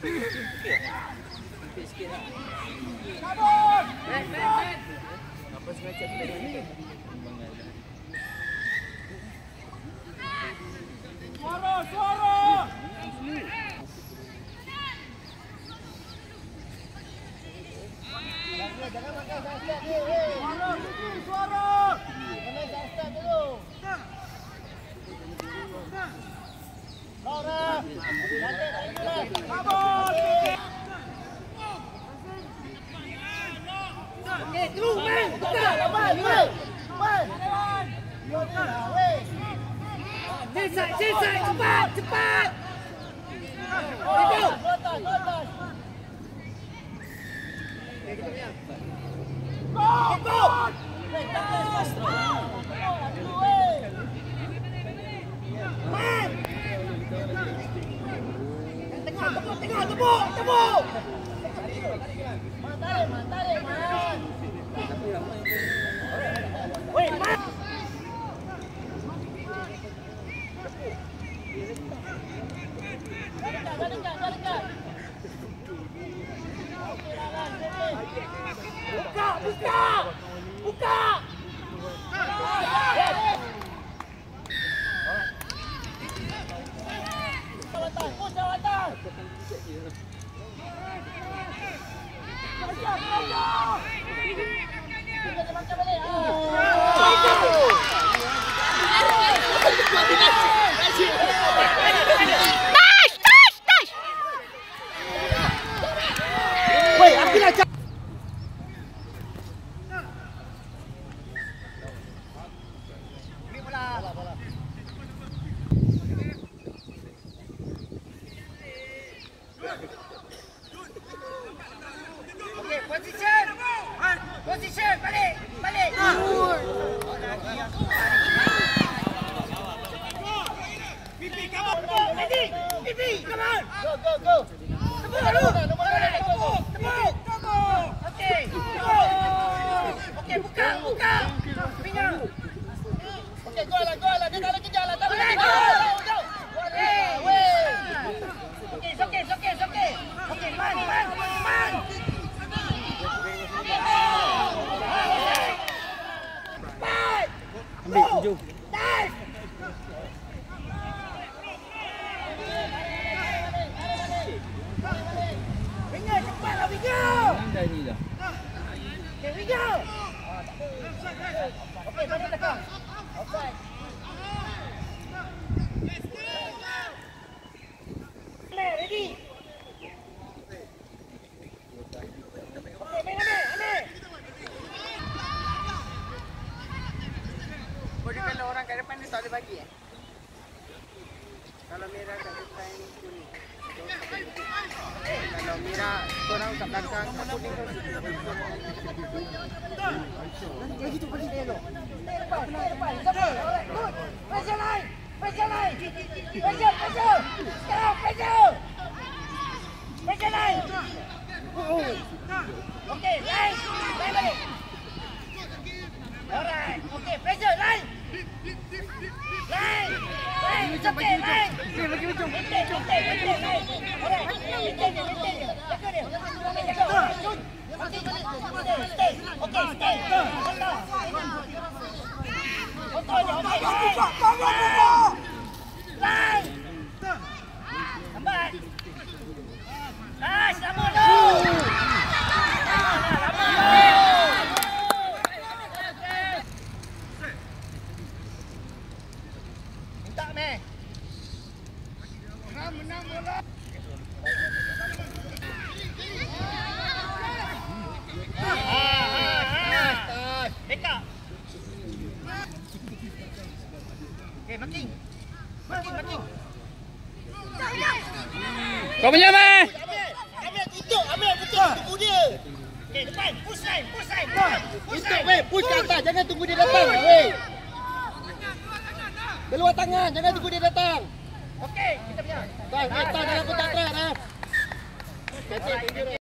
sikit lah. Apa sengaja kita ni? Suara! Jangan makan start ni. Suara! Kena start dulu. Suara! Okey, terus main. Cepat, lambat, weh. Sisai, cepat. Hidup. Go! Tengok, tepuk. Tarik, man. Weh, man. Dekat. Buka. Jawatan. Weh, ambil aja. Okey, position, balik. Pipi, come on. Go. Tepuk. Okey, buka. Pinggir. Okey, gol lah. Dia tak boleh kejar lah. Jauh. Weh. Okey, okey. Okey, man. Ambil, tuju. Dive. Pinggir, cepatlah pinggir. Dah ni dah. Okay, pinggir. Okey, balik tekan. Offside. Ready. Okey, main ambil. Kalau orang kat depan ni tak boleh bagi Kalau merah kat depan kuning. Kalau merah korang kat belakang kuning tu. Lagi tu pergi dia tu. Depan. Alright, good. Pressure line. Pressure. Stop, pressure. Pressure line. Okey, line balik. Alright, okey, pressure line. It's okay, line. Bagi hujung. Alright, maintain dia. Jaga dia. Stay. Line. Lambat. Sama tu. Minta meh. Menang bola. Backup. Okay, marking. Kau punya meh. Ambil tunggu dia. Okay, depan, push line. Push ke atas, jangan tunggu dia datang, weh. Keluar tangan, jangan tunggu dia datang. Okey, kita punya. Dalam kotak track dah.